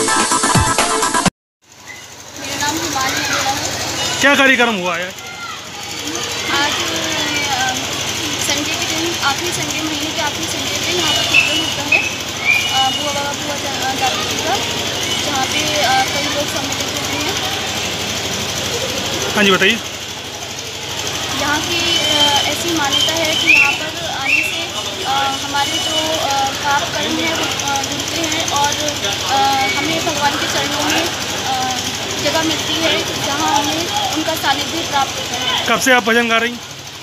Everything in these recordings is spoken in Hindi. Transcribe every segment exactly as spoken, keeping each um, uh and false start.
मेरा नाम हिमानी है। क्या कार्यक्रम हुआ है आज संडे के दिन, आखिरी संडे, महीने के आखिरी संडे पे यहाँ पर प्रोग्राम होता है बुआ बाबा बुआ दादी जी का, जहाँ पे कई लोग सम्मिलित होते हैं। हाँ जी बताइए। यहाँ की ऐसी मान्यता है कि यहाँ पर आने से हमारे जो पाप कर्म है वो धुलते हैं और हमें भगवान के चरणों में जगह मिलती है, जहाँ हमें उनका सानिध्य प्राप्त होता है। कब से आप भजन गा रही हैं?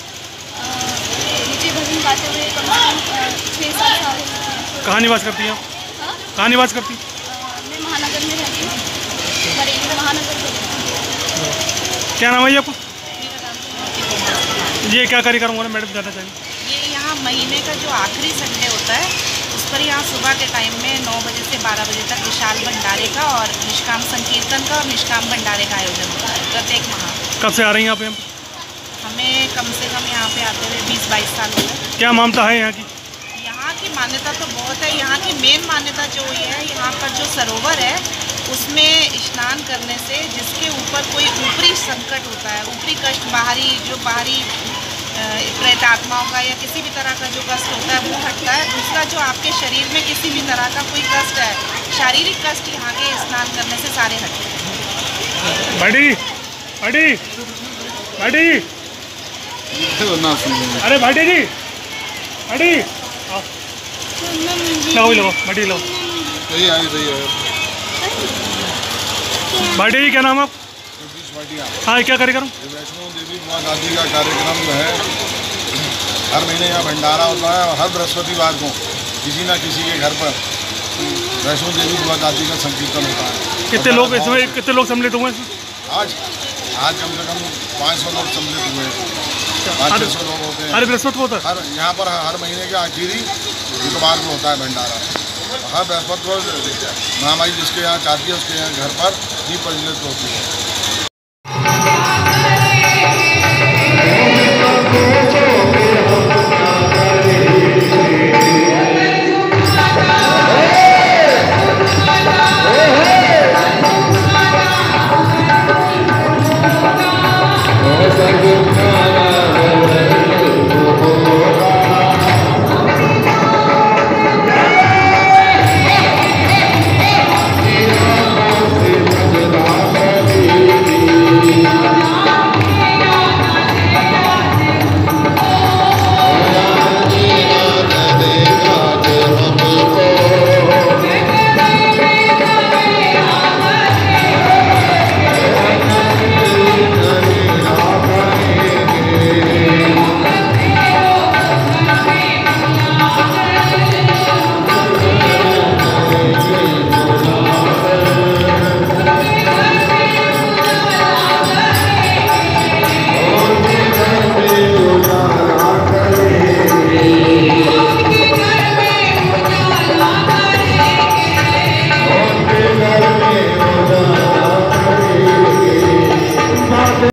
मुझे भजन गाते हुए कम से कम छः सात साल हो चुके हैं। कहाँ निवास करती हैं आप? हाँ, कहाँ निवास करती हैं? मैं महानगर में रहती हूँ, बरेली महानगर में। क्या नाम है ये आपको? ये क्या कार्यक्रम हो रहा है मैडम, जानना चाहिए? ये यहाँ महीने का जो आखिरी संडे होता है उस पर यहाँ सुबह के टाइम में नौ बजे से बारह बजे तक विशाल भंडारे का और निष्काम संकीर्तन का और निष्काम भंडारे का आयोजन होता है प्रत्येक माह। कब से आ रही हैं आप यहाँ? हमें कम से कम यहाँ पे आते हुए बीस बाईस साल हो गए। क्या मान्यता है यहाँ की? यहाँ की मान्यता तो बहुत है। यहाँ की मेन मान्यता जो ये है, यहाँ पर जो सरोवर है उसमें स्नान करने से जिसके ऊपर कोई ऊपरी संकट होता है, ऊपरी कष्ट, बाहरी जो बाहरी प्रेत आत्माओं का या किसी भी तरह का जो कष्ट होता है वो हटता है। दूसरा, जो आपके शरीर में किसी भी तरह का कोई कष्ट है, शारीरिक कष्ट, यहाँ के स्नान करने से सारे हटते हैं। बड़ी बड़ी बड़ी अरे भाटी जी, बड़ी लगाओ लगाओ बड़ी लगाओ। भाटी जी क्या नाम आप? हाँ, क्या कार्यक्रम? वैष्णो देवी बुआ दादी का कार्यक्रम है। हर महीने यहाँ भंडारा होता है और हर बृहस्पतिवार को किसी ना किसी के घर पर वैष्णो देवी बुआ दादी का संकीर्तन होता है। कितने लोग इसमें कितने लोग सम्मिलित हुए हैं? आज आज कम से कम पाँच सौ लोग सम्मिलित हुए हैं। पाँच छः सौ लोग होते हैं। हर बृहस्पति को होता है? हर यहाँ पर हर महीने के आखिरी बुधवार को होता है भंडारा। हर बृहस्पति को महामाई जिसके यहाँ चाहती है उसके यहाँ घर पर दीप प्रज्वलित होती है।